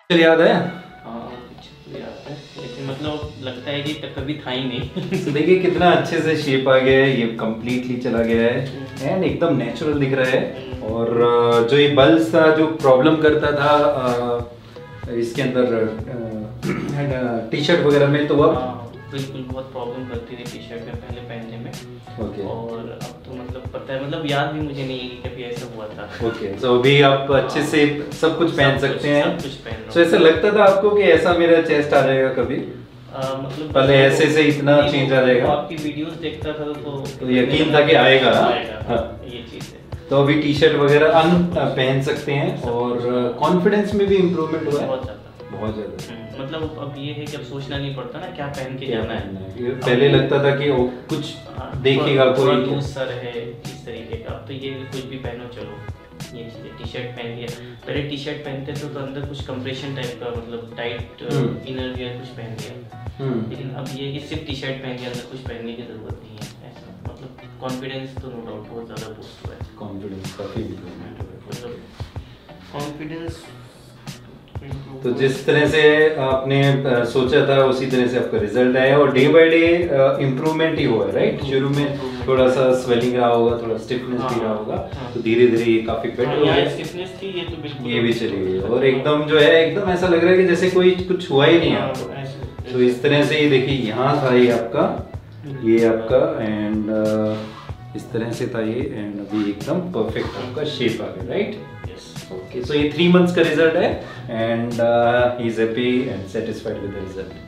फिर याद है? हाँ पिक्चर तो याद है, लेकिन मतलब लगता है कि कभी था ही नहीं। तो देखिए कितना अच्छे से शेप आ गया है, ये कम्प्लीटली चला गया है एंड एकदम नेचुरल दिख रहा है। और जो ये बल्स था जो प्रॉब्लम करता था इसके अंदर टी शर्ट वगैरह में, तो अब बिल्कुल बहुत प्रॉब्लम करती थी टी शर्ट में पहले पहनने में। ओके। और अब तो मतलब पता है, मतलब याद भी मुझे नहीं है कि कभी ऐसा हुआ था। ओके, तो अभी आप अच्छे से सब कुछ पहन सकते हैं। सब कुछ पहन तो ऐसा लगता था आपको कि ऐसा मेरा चेस्ट आ जाएगा कभी? मतलब पहले ऐसे से इतना चेंज आ जाएगा? आपकी वीडियोस देखता था तो यकीन था कि आएगा। हाँ ये चीज़ है। तो अभी टी शर्ट वगैरह पहन सकते हैं और कॉन्फिडेंस में भी इम्प्रूवमेंट हुआ है बहुत ज़्यादा। मतलब अब ये है कि अब सोचना नहीं पड़ता ना क्या पहन के जाना है। पहले लगता था कि वो कुछ देखेगा कोई लूज सा रहे इस तरीके का, अब तो ये कुछ भी पहनो चलो। ये चीज़ टी शर्ट पहन लिया, पहले टी शर्ट पहनते थे तो अंदर कुछ कंप्रेशन टाइप का, मतलब टाइट इनर वियर कुछ पहन लिया। लेकिन अब ये कि सिर्फ टी शर्ट पहन लिया, अंदर कुछ पहनने की जरूरत नहीं है ऐसा। मतलब कॉन्फिडेंस तो नो डाउट बहुत ज़्यादा बूस्ट हुआ है। कॉन्फिडेंस काफ़ी इम्प्रूवमेंट हुआ है। मतलब कॉन्फिडेंस तो जिस तरह से आपने सोचा था उसी तरह से आपका रिजल्ट आया और डे बाय डे इम्प्रूवमेंट ही हुआ है, राइट? शुरू में थोड़ा सा स्वेलिंग रहा होगा, थोड़ा स्टिफनेस भी रहा होगा, तो धीरे धीरे ये काफी बेटर हो गया। स्टिफनेस थी ये तो बिल्कुल, ये भी चली गई और एकदम जो है एकदम ऐसा लग रहा है कि जैसे कोई कुछ हुआ ही नहीं आपको। तो इस तरह से ये देखिए यहाँ था ये आपका एंड इस तरह से था ये, एंड अभी एकदम परफेक्ट आपका शेप आ गया, राइट? Okay, so ये 3 months का रिजल्ट है and he is happy and satisfied with the result.